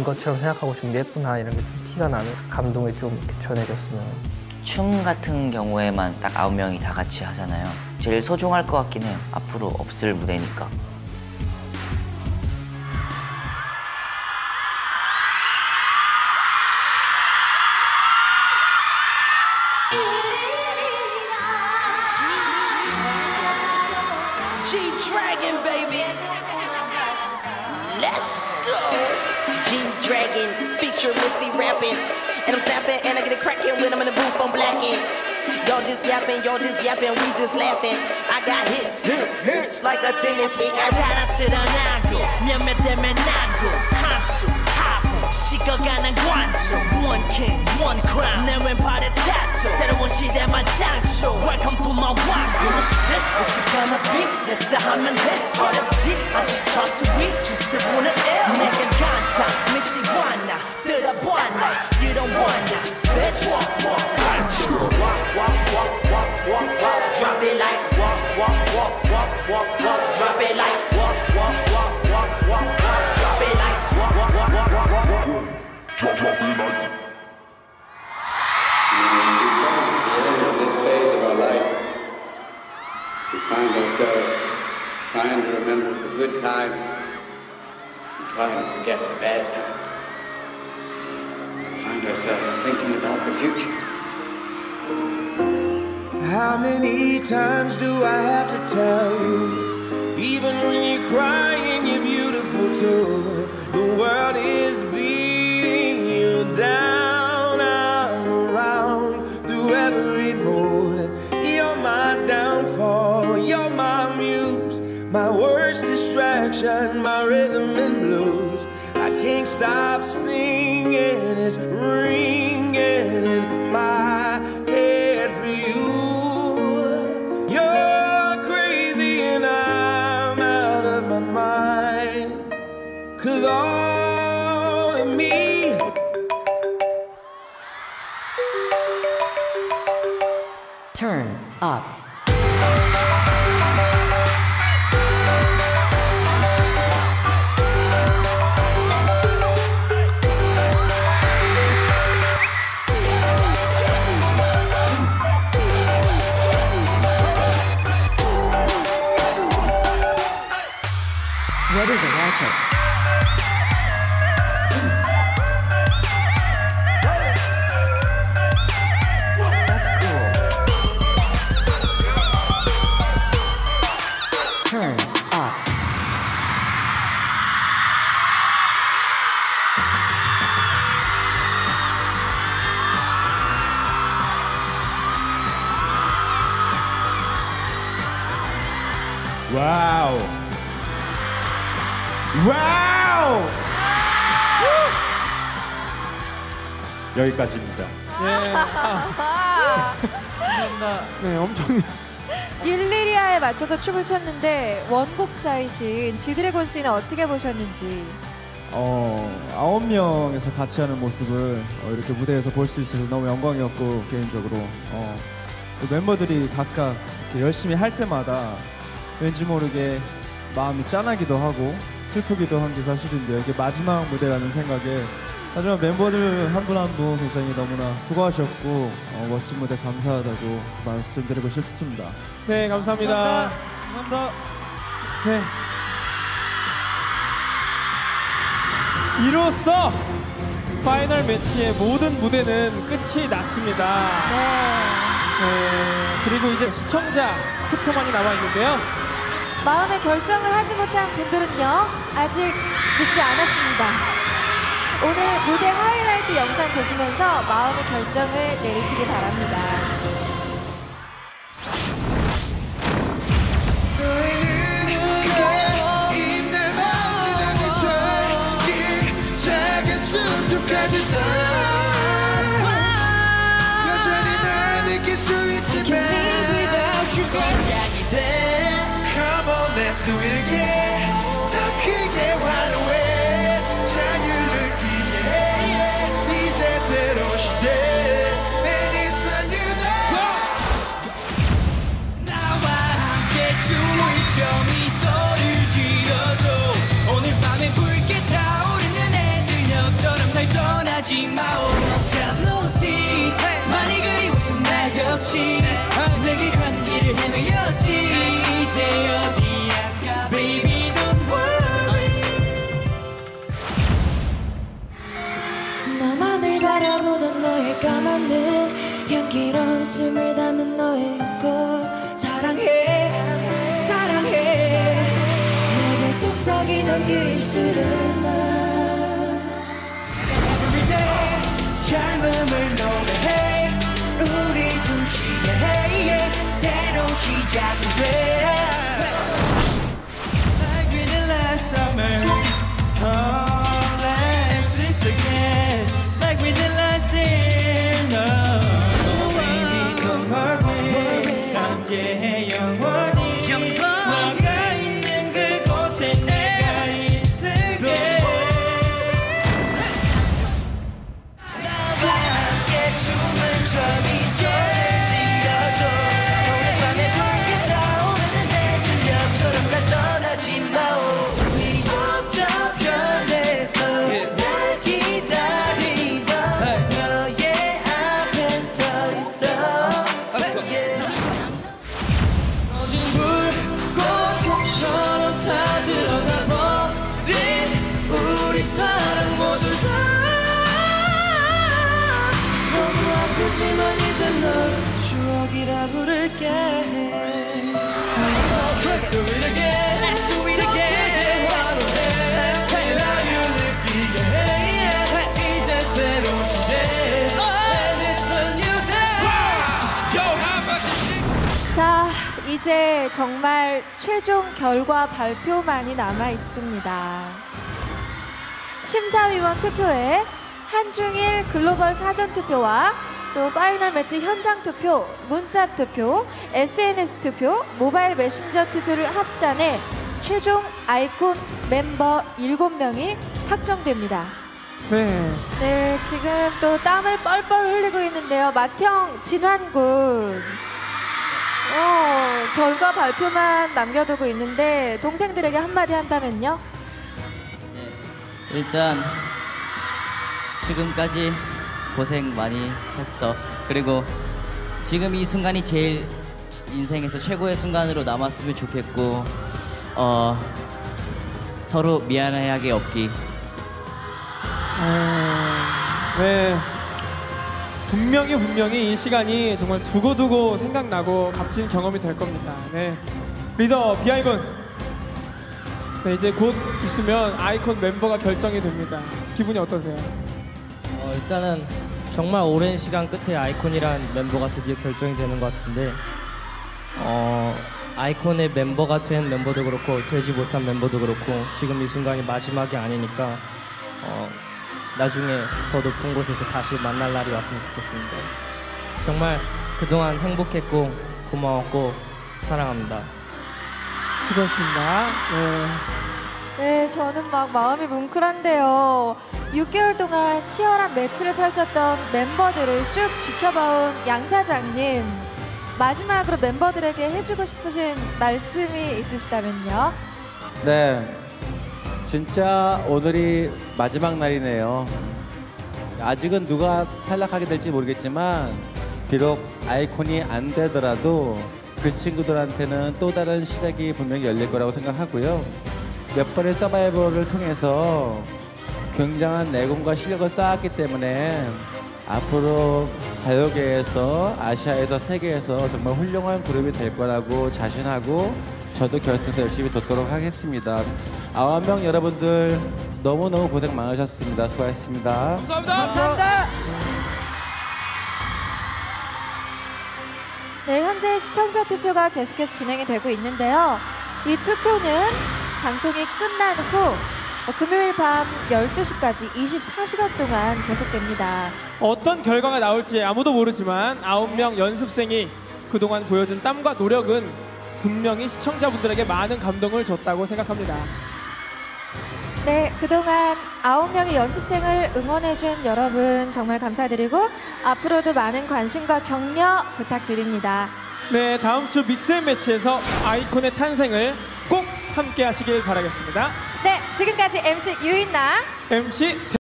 것처럼 생각하고 준비했구나 이런 게 좀 티가 나는 감동이 좀 이렇게 전해졌으면. 춤 같은 경우에만 딱 9명이 다 같이 하잖아요. 제일 소중할 것 같긴 해요. 앞으로 없을 무대니까. G-Dragon, baby. Let's go. G-Dragon, feature Missy rapping. And I'm snapping and I get it cracking when I'm in the booth, I'm blacking. Y'all just yapping, we just laughing. I got hits like a tennis hit. 자랑스러나고 념에 때문에 나고 한수 하고 식어가는 관점. One king, one crown. 내 왼팔에 tattoo. 새로운 시대만 창조. Welcome to my world. Shit, what's it gonna be? 냈다 하면 돼. 어렵지 아직 저트 위 주스보는 L. 내겐 간타 미시 wanna 들어봐나. You don't wanna bitch. Walk, drop it like walk, drop it like walk, drop it like drop it like. In this phase of our life, we find ourselves trying to remember the good times and trying to forget the bad times. We find ourselves thinking about the future. How many times do I have to tell you? Even when you're crying, you're beautiful too. The world is beating you down. I'm around through every mood. You're my downfall, you're my muse, my worst distraction, my rhythm and blues. I can't stop singing, it's ringing in my head for you. Cause all of me Turn up. What is a ratchet? Turn up. 와우. 와우. 여기까지입니다. 네, 엄청 율리리아에 맞춰서 춤을 췄는데 원곡자이신 지드래곤씨는 어떻게 보셨는지? 9명에서 같이 하는 모습을 이렇게 무대에서 볼 수 있어서 너무 영광이었고, 개인적으로 또 멤버들이 각각 이렇게 열심히 할 때마다 왠지 모르게 마음이 짠하기도 하고 슬프기도 한 게 사실인데, 이게 마지막 무대라는 생각에, 하지만 멤버들 한 분 한 분 굉장히 너무나 수고하셨고 멋진 무대 감사하다고 말씀드리고 싶습니다. 네, 감사합니다. 감사합니다. 네. 이로써 파이널 매치의 모든 무대는 끝이 났습니다. 그리고 이제 시청자 투표만이 남아 있는데요. 마음의 결정을 하지 못한 분들은요, 아직 늦지 않았습니다. 오늘 무대 하이라이트 영상 보시면서 마음의 결정을 내리시기 바랍니다. Come on, let's do it again. 더 크게 환호해. 자유를 느끼게 해. 이제 새로운 시대. It's a new day. 나와 함께 춤을 춰 미소를 지어줘. 오늘 밤에 붉게 타오르는 해저녁 너의 까만 눈 향기로운 숨을 담은 너의 꽃 사랑해 사랑해 내게 속삭이던 그 입술은 나 Everyday 젊음을 노래해 우리 숨쉬게 해 새로운 시작이 돼 Like we did last summer Oh let's rest again Like we did last year No Baby don't worry 함께해 영원히 너가 있는 그곳에 내가 있을게 나와 함께 춤을 춰 이제 지어줘 오랜만에 불게 타오르는 내 중력처럼 날 떠나지 마 우리 옥탑편에서 날 기다리던 너의 앞에 서 있어 꺼진 불꽃처럼 다 들여다버린 우리 사랑 모두 다 너무 아프지만 이제 널 추억이라 부를게 Let's do it again Let's do it again 화로해 자유를 느끼게 해 이제 새로운 시대 And it's a new day Yo, how about this? 자, 이제 정말 최종 결과 발표만이 남아 있습니다. 심사위원 투표에 한중일 글로벌 사전 투표와 또 파이널 매치 현장 투표, 문자 투표, SNS 투표, 모바일 메신저 투표를 합산해 최종 아이콘 멤버 7명이 확정됩니다. 네, 지금 또 땀을 뻘뻘 흘리고 있는데요. 맏형 진환군. 결과 발표만 남겨두고 있는데 동생들에게 한마디 한다면요? 일단 지금까지 고생 많이 했어. 그리고 지금 이 순간이 제일 인생에서 최고의 순간으로 남았으면 좋겠고 서로 미안해하게 없기. 네, 분명히 이 시간이 정말 두고두고 생각나고 값진 경험이 될 겁니다. 네, 리더 비아이군. 네, 이제 곧 있으면 아이콘 멤버가 결정이 됩니다. 기분이 어떠세요? 일단은 정말 오랜 시간 끝에 아이콘이란 멤버가 드디어 결정이 되는 것 같은데 아이콘의 멤버가 된 멤버도 그렇고 되지 못한 멤버도 그렇고 지금 이 순간이 마지막이 아니니까 나중에 더 높은 곳에서 다시 만날 날이 왔으면 좋겠습니다. 정말 그동안 행복했고 고마웠고 사랑합니다. 수고했습니다. 네, 저는 막 마음이 뭉클한데요. 6개월 동안 치열한 매치를 펼쳤던 멤버들을 쭉 지켜봐온 양 사장님, 마지막으로 멤버들에게 해주고 싶으신 말씀이 있으시다면요? 네, 진짜 오늘이 마지막 날이네요. 아직은 누가 탈락하게 될지 모르겠지만 비록 아이콘이 안 되더라도 그 친구들한테는 또 다른 시작이 분명히 열릴 거라고 생각하고요. 몇 번의 서바이벌을 통해서 굉장한 내공과 실력을 쌓았기 때문에 앞으로 가요계에서 아시아에서 세계에서 정말 훌륭한 그룹이 될 거라고 자신하고 저도 곁에서 열심히 돕도록 하겠습니다. 9명 여러분들 너무너무 고생 많으셨습니다. 수고하셨습니다. 감사합니다. 네, 현재 시청자 투표가 계속해서 진행이 되고 있는데요. 이 투표는 방송이 끝난 후 금요일 밤 12시까지 24시간 동안 계속됩니다. 어떤 결과가 나올지 아무도 모르지만 9명 연습생이 그동안 보여준 땀과 노력은 분명히 시청자분들에게 많은 감동을 줬다고 생각합니다. 네, 그동안 9명의 연습생을 응원해준 여러분 정말 감사드리고 앞으로도 많은 관심과 격려 부탁드립니다. 네, 다음 주 믹스앤매치에서 아이콘의 탄생을 꼭 함께 하시길 바라겠습니다. 네, 지금까지 MC 유인나, MC